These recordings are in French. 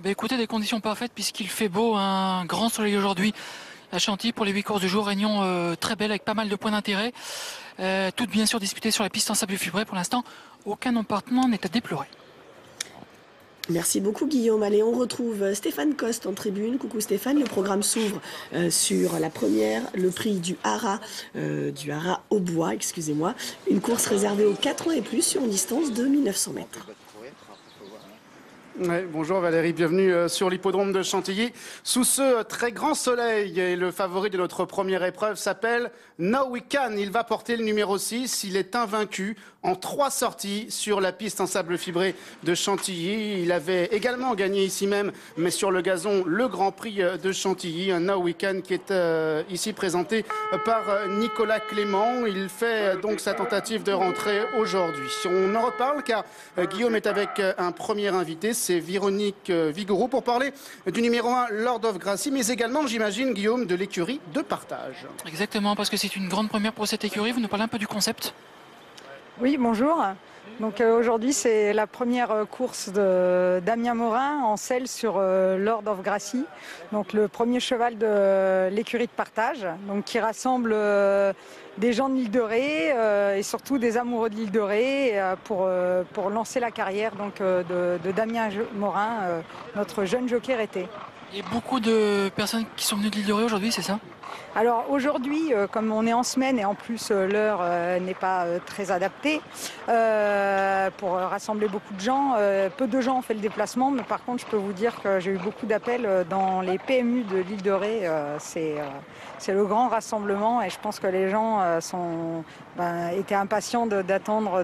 Écoutez, des conditions parfaites puisqu'il fait beau, un grand soleil aujourd'hui à Chantilly pour les 8 courses du jour. Réunion très belle avec pas mal de points d'intérêt. Toutes bien sûr disputées sur la piste en sable fibré. Pour l'instant, aucun emportement n'est à déplorer. Merci beaucoup Guillaume. Allez, on retrouve Stéphane Coste en tribune. Coucou Stéphane, le programme s'ouvre sur la première, le prix du Haras au bois, excusez-moi. Une course réservée aux 4 ans et plus sur une distance de 1900 mètres. Ouais, bonjour Valérie, bienvenue sur l'hippodrome de Chantilly. Sous ce très grand soleil, et le favori de notre première épreuve s'appelle Now We Can. Il va porter le numéro 6. Il est invaincu en 3 sorties sur la piste en sable fibré de Chantilly. Il avait également gagné ici même, mais sur le gazon, le Grand Prix de Chantilly. Un Now We Can qui est ici présenté par Nicolas Clément. Il fait donc sa tentative de rentrée aujourd'hui. On en reparle car Guillaume est avec un premier invité. C'est Véronique Vigouroux pour parler du numéro 1, Lord of Gracie, mais également, j'imagine, Guillaume, de l'écurie de Partage. Exactement, parce que c'est une grande première pour cette écurie. Vous nous parlez un peu du concept? Oui, bonjour. Donc aujourd'hui, c'est la première course de Damien Morin en selle sur Lord of Gracie. Donc le premier cheval de l'écurie de Partage, donc qui rassemble des gens de l'île de Ré et surtout des amoureux de l'île de Ré pour lancer la carrière donc, de Damien Morin, notre jeune jockey rété. Il y a beaucoup de personnes qui sont venues de l'île de Ré aujourd'hui, c'est ça? Alors aujourd'hui, comme on est en semaine et en plus l'heure n'est pas très adaptée pour rassembler beaucoup de gens, peu de gens ont fait le déplacement, mais par contre je peux vous dire que j'ai eu beaucoup d'appels dans les PMU de l'île de Ré. C'est le grand rassemblement et je pense que les gens étaient impatients d'attendre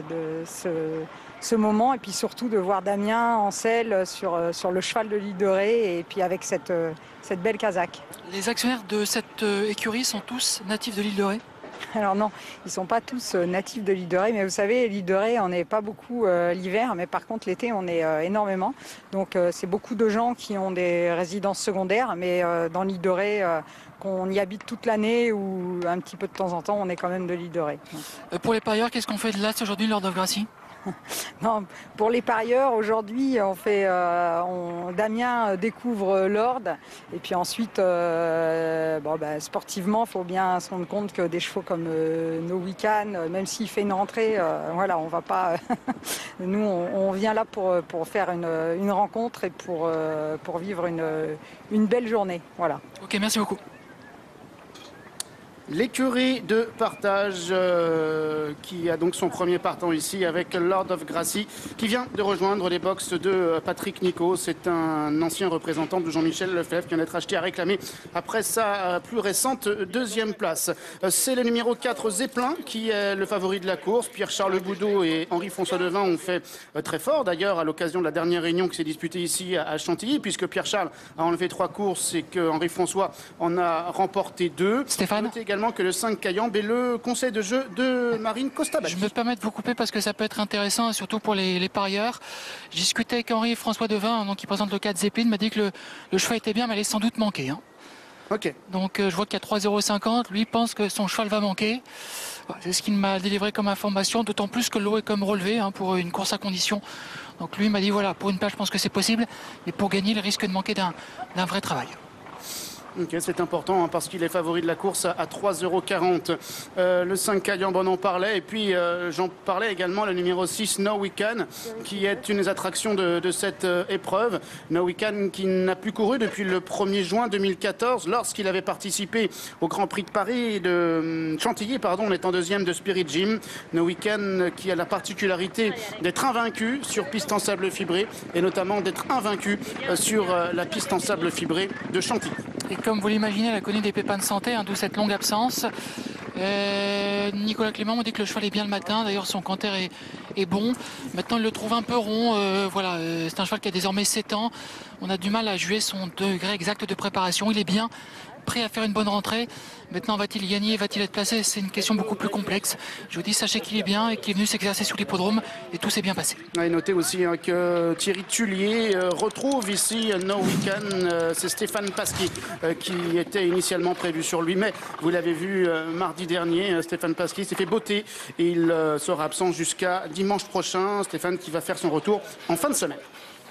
ce moment et puis surtout de voir Damien en selle sur le cheval de l'île de Ré et puis avec cette belle casaque. Les actionnaires de cette écurie sont tous natifs de l'île de Ré? Alors non, ils ne sont pas tous natifs de l'île de Ré, mais vous savez, l'île de Ré, on n'est pas beaucoup l'hiver, mais par contre l'été, on est énormément. Donc c'est beaucoup de gens qui ont des résidences secondaires, mais dans l'île de Ré, qu'on y habite toute l'année ou un petit peu de temps en temps, on est quand même de l'île de Ré. Pour les parieurs, qu'est-ce qu'on fait de l'As aujourd'hui, Lord of Gracie? Non, pour les parieurs, aujourd'hui, Damien découvre Lord. Et puis ensuite, sportivement, il faut bien se rendre compte que des chevaux comme No Weekend, même s'il fait une rentrée, on va pas. Nous, on vient là pour faire une rencontre et pour vivre une belle journée. Voilà. Ok, merci beaucoup. L'écurie de Partage qui a donc son premier partant ici avec Lord of Gracie qui vient de rejoindre les box de Patrick Nico. C'est un ancien représentant de Jean-Michel Lefebvre qui vient d'être acheté à réclamer après sa plus récente deuxième place. C'est le numéro 4 Zeppelin qui est le favori de la course. Pierre-Charles Boudot et Henri-François Devin ont fait très fort d'ailleurs à l'occasion de la dernière réunion qui s'est disputée ici à Chantilly puisque Pierre-Charles a enlevé 3 courses et que Henri-François en a remporté 2. Stéphane, que le 5 Cayambe et le conseil de jeu de Marine Costabati. Je me permets de vous couper parce que ça peut être intéressant, surtout pour les parieurs. J'ai discuté avec Henri-François Devin, donc, qui présente le 4 Zeppelin, m'a dit que le cheval était bien, mais allait sans doute manquer. Hein. Ok. Donc je vois qu'il y a 3,50 €. Lui pense que son cheval va manquer. Voilà, c'est ce qu'il m'a délivré comme information, d'autant plus que l'eau est comme relevée pour une course à condition. Donc lui m'a dit voilà, pour une place je pense que c'est possible, mais pour gagner il risque de manquer d'un vrai travail. Ok, c'est important parce qu'il est favori de la course à 3,40 €. Le 5 Cayambe, on en parlait. Et puis, j'en parlais également, le numéro 6, No Weekend, qui est une des attractions de cette épreuve. No Weekend qui n'a plus couru depuis le 1er juin 2014, lorsqu'il avait participé au Grand Prix de Paris de Chantilly, on est en deuxième de Spirit Gym. No Weekend qui a la particularité d'être invaincu sur piste en sable fibré et notamment d'être invaincu sur la piste en sable fibré de Chantilly. Et comme vous l'imaginez, elle a connu des pépins de santé, d'où cette longue absence. Nicolas Clément m'a dit que le cheval est bien le matin. D'ailleurs, son canter est bon. Maintenant, il le trouve un peu rond. C'est un cheval qui a désormais 7 ans. On a du mal à juger son degré exact de préparation. Il est bien prêt à faire une bonne rentrée. Maintenant, va-t-il gagner? Va-t-il être placé? C'est une question beaucoup plus complexe. Je vous dis, sachez qu'il est bien et qu'il est venu s'exercer sur l'hippodrome et tout s'est bien passé. Et notez aussi que Thierry Tullier retrouve ici No Weekend. C'est Stéphane Pasquier qui était initialement prévu sur lui. Mais vous l'avez vu mardi dernier, Stéphane Pasquier s'est fait botter et il sera absent jusqu'à dimanche prochain. Stéphane qui va faire son retour en fin de semaine.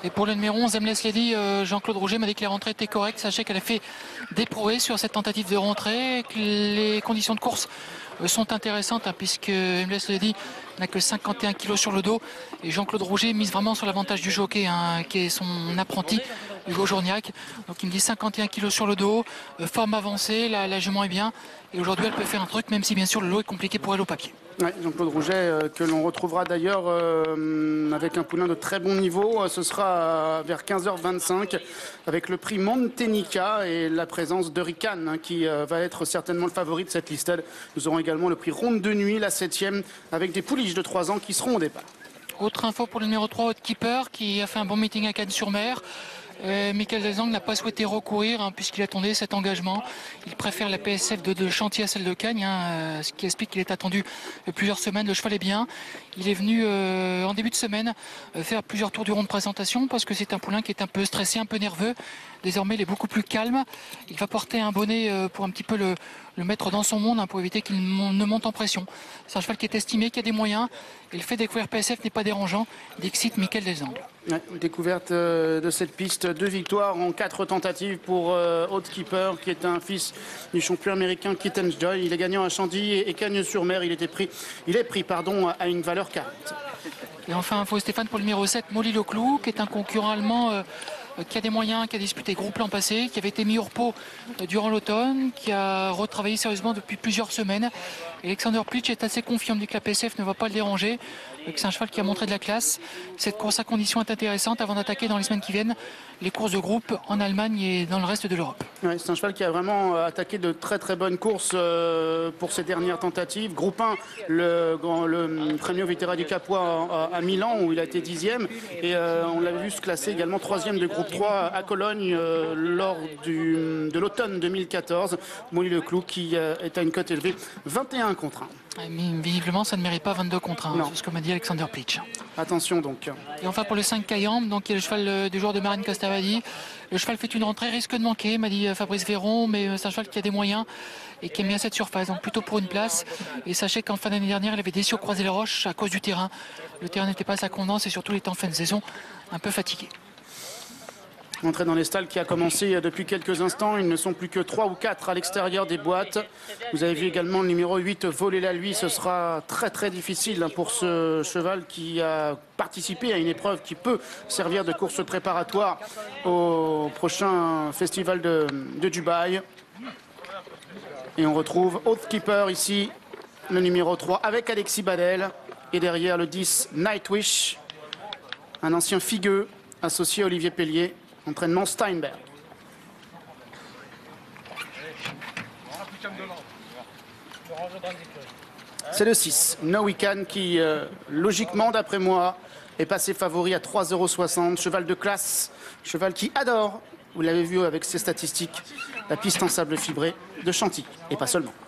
Et pour le numéro 11, Aimless Lady, Jean-Claude Rouget m'a dit que les rentrées étaient correctes. Sachez qu'elle a fait des prouesses sur cette tentative de rentrée, que les conditions de course sont intéressantes, puisque Aimless Lady n'a que 51 kg sur le dos. Et Jean-Claude Rouget mise vraiment sur l'avantage du jockey, qui est son apprenti, Hugo Journiac. Donc il me dit 51 kg sur le dos, forme avancée, la jument est bien. Et aujourd'hui, elle peut faire un truc, même si bien sûr le lot est compliqué pour elle au papier. Ouais, Jean-Claude Rouget, que l'on retrouvera d'ailleurs avec un poulain de très bon niveau. Ce sera vers 15h25 avec le prix Montenica et la présence de Rican qui va être certainement le favori de cette listade. Nous aurons également le prix Ronde de Nuit, la 7e, avec des pouliches de 3 ans qui seront au départ. Autre info pour le numéro 3, Outkeeper, qui a fait un bon meeting à Cannes-sur-Mer. Michael Delzang n'a pas souhaité recourir puisqu'il attendait cet engagement. Il préfère la PSF de Chantilly à celle de Cagnes, ce qui explique qu'il est attendu plusieurs semaines. Le cheval est bien. Il est venu en début de semaine faire plusieurs tours du rond de présentation parce que c'est un poulain qui est un peu stressé, un peu nerveux. Désormais, il est beaucoup plus calme. Il va porter un bonnet pour un petit peu le mettre dans son monde pour éviter qu'il ne monte en pression. C'est un cheval qui est estimé, qui a des moyens. Et le fait de découvrir PSF n'est pas dérangeant. Il excite Michael Delzang. Ouais, découverte de cette piste, 2 victoires en 4 tentatives pour Outkeeper, qui est un fils du champion américain Kittens Joy. Il est gagnant à Chantilly et Cagnes-sur-Mer. Il est pris à une valeur 40. Et enfin, info Stéphane pour le numéro 7, Molly Leclou, qui est un concurrent allemand qui a des moyens, qui a disputé groupe l'an passé, qui avait été mis au repos durant l'automne, qui a retravaillé sérieusement depuis plusieurs semaines. Alexander Plitch est assez confiant, dit que la PSF ne va pas le déranger, que c'est un cheval qui a montré de la classe. Cette course à condition est intéressante avant d'attaquer dans les semaines qui viennent les courses de groupe en Allemagne et dans le reste de l'Europe. Ouais, c'est un cheval qui a vraiment attaqué de très très bonnes courses pour ses dernières tentatives. Groupe 1, le Premio Vitera du Capua à Milan où il a été 10e et on l'a vu se classer également 3e de groupe 3 à Cologne lors de l'automne 2014. Molly Leclou qui est à une cote élevée 21 contre 1. Mais visiblement, ça ne mérite pas 22 contre 1, c'est ce que m'a dit Alexander Plitch. Attention donc. Et enfin pour le 5 Cayambe, donc qui est le cheval du joueur de Marine Costavadi. Le cheval fait une rentrée, risque de manquer, m'a dit Fabrice Véron, mais c'est un cheval qui a des moyens et qui aime bien cette surface, donc plutôt pour une place. Et sachez qu'en fin d'année dernière, il avait déçu au Croisé-les-Roches à cause du terrain. Le terrain n'était pas à sa convenance et surtout il était en fin de saison un peu fatigué. Entrée dans les stalles qui a commencé depuis quelques instants. Ils ne sont plus que 3 ou 4 à l'extérieur des boîtes. Vous avez vu également le numéro 8 voler la lui. Ce sera très très difficile pour ce cheval qui a participé à une épreuve qui peut servir de course préparatoire au prochain festival de Dubaï. Et on retrouve Outkeeper ici, le numéro 3 avec Alexis Badel. Et derrière le 10 Nightwish, un ancien figueux associé à Olivier Pellier. Entraînement Steinberg. C'est le 6, No We Can, qui logiquement d'après moi est passé favori à 3,60 €. Cheval de classe, cheval qui adore, vous l'avez vu avec ses statistiques, la piste en sable fibré de Chantilly, et pas seulement.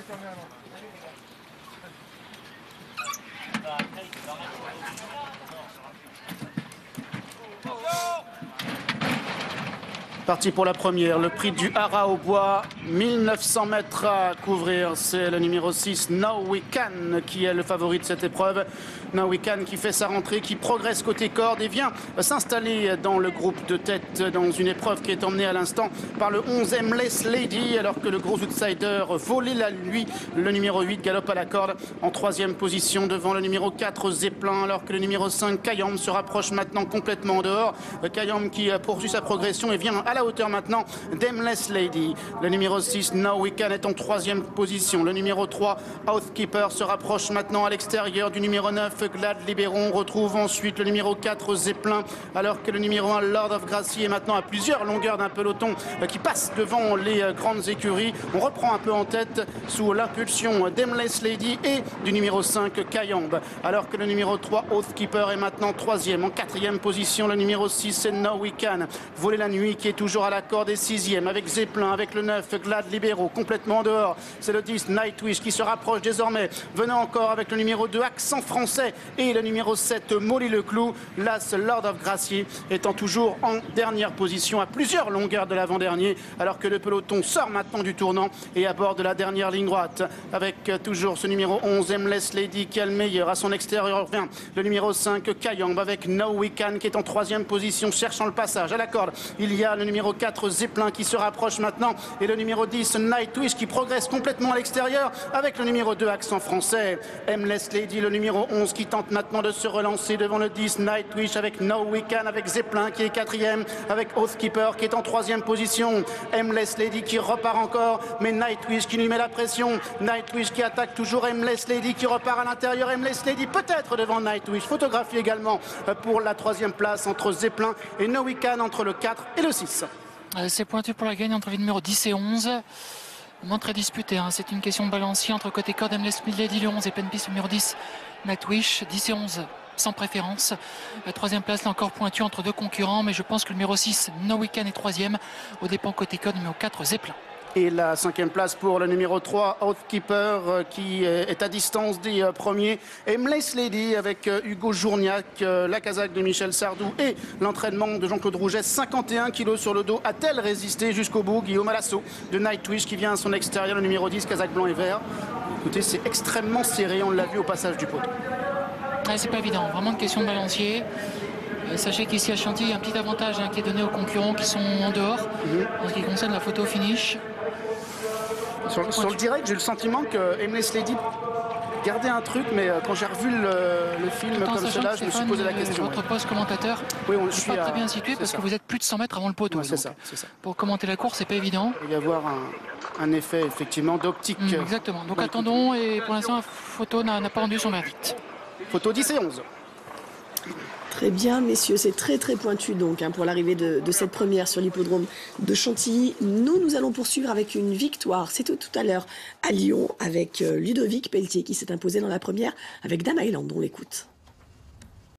Parti pour la première, le prix du Hara au bois, 1900 mètres à couvrir, c'est le numéro 6, No We Can, qui est le favori de cette épreuve. No We Can qui fait sa rentrée, qui progresse côté corde et vient s'installer dans le groupe de tête dans une épreuve qui est emmenée à l'instant par le 11 Aimless Lady, alors que le gros outsider volait la lui, le numéro 8 galope à la corde en 3e position devant le numéro 4 Zeppelin, alors que le numéro 5 Cayambe se rapproche maintenant complètement en dehors. Cayambe qui poursuit sa progression et vient à la hauteur maintenant d'Aimless Lady. Le numéro 6 No We Can est en 3e position. Le numéro 3 Outkeeper se rapproche maintenant à l'extérieur du numéro 9 Glad Libéron. On retrouve ensuite le numéro 4 Zeppelin, alors que le numéro 1 Lord of Gracie est maintenant à plusieurs longueurs d'un peloton qui passe devant les grandes écuries. On reprend un peu en tête sous l'impulsion d'Aimless Lady et du numéro 5 Cayambe, alors que le numéro 3 Outkeeper est maintenant 3e. En 4e position, le numéro 6 c'est No We Can, voler la nuit, qui est toujours à la corde et 6e avec Zeppelin, avec le 9, Glad Libero, complètement en dehors. C'est le 10, Nightwish qui se rapproche désormais. Venant encore avec le numéro 2, Accent Français, et le numéro 7, Molly Leclou. L'As, Lord of Gracie, étant toujours en dernière position à plusieurs longueurs de l'avant-dernier, alors que le peloton sort maintenant du tournant et aborde la dernière ligne droite avec toujours ce numéro 11, Aimless Lady qui est le meilleur. À son extérieur vient le numéro 5, Kayamb avec No We Can qui est en 3e position cherchant le passage à la corde. Il y a le numéro 4, Zeppelin qui se rapproche maintenant et le numéro 10, Nightwish qui progresse complètement à l'extérieur avec le numéro 2, Accent Français. Aimless Lady, le numéro 11 qui tente maintenant de se relancer devant le 10, Nightwish avec No We Can, avec Zeppelin qui est 4e, avec Oathkeeper qui est en 3e position. Aimless Lady qui repart encore, mais Nightwish qui lui met la pression. Nightwish qui attaque toujours Aimless Lady qui repart à l'intérieur. Aimless Lady peut-être devant Nightwish. Photographie également pour la 3e place entre Zeppelin et No We Can entre le 4 et le 6. C'est pointu pour la gagne entre les numéros 10 et 11. Moins très disputé, hein. C'est une question de balancier entre côté corde, Aimless Lady le 11 et Penpiste numéro 10, Nightwish, 10 et 11 sans préférence. La 3e place là encore pointue entre deux concurrents, mais je pense que le numéro 6, No We Can est 3e, au dépend côté corde, numéro 4, Zeppelin. Et la 5e place pour le numéro 3, Oathkeeper, qui est à distance des premiers. Aimless Lady avec Hugo Journiac, la casaque de Michel Sardou et l'entraînement de Jean-Claude Rouget. 51 kilos sur le dos. A-t-elle résisté jusqu'au bout? Guillaume à l'assaut de Nightwish qui vient à son extérieur, le numéro 10, casaque blanc et vert. Écoutez, c'est extrêmement serré, on l'a vu au passage du poteau. C'est pas évident, vraiment une question de balancier. Sachez qu'ici à Chantilly, il y a un petit avantage qui est donné aux concurrents qui sont en dehors en ce qui concerne la photo finish. Sur le direct, j'ai le sentiment que Aimless Lady gardait un truc, mais quand j'ai revu le film comme cela, je me suis posé la question. Votre poste commentateur n'est pas très bien situé parce que vous êtes plus de 100 mètres avant le poteau. Ouais, c'est ça. Pour commenter la course, c'est pas évident. Il va y avoir un effet effectivement d'optique. Exactement. Donc attendons, et pour l'instant, la photo n'a pas rendu son verdict. Photo 10 et 11. Très bien, messieurs, c'est très pointu donc pour l'arrivée de cette première sur l'hippodrome de Chantilly. Nous allons poursuivre avec une victoire. C'était tout à l'heure à Lyon avec Ludovic Pelletier qui s'est imposé dans la première avec Dame Island. On l'écoute.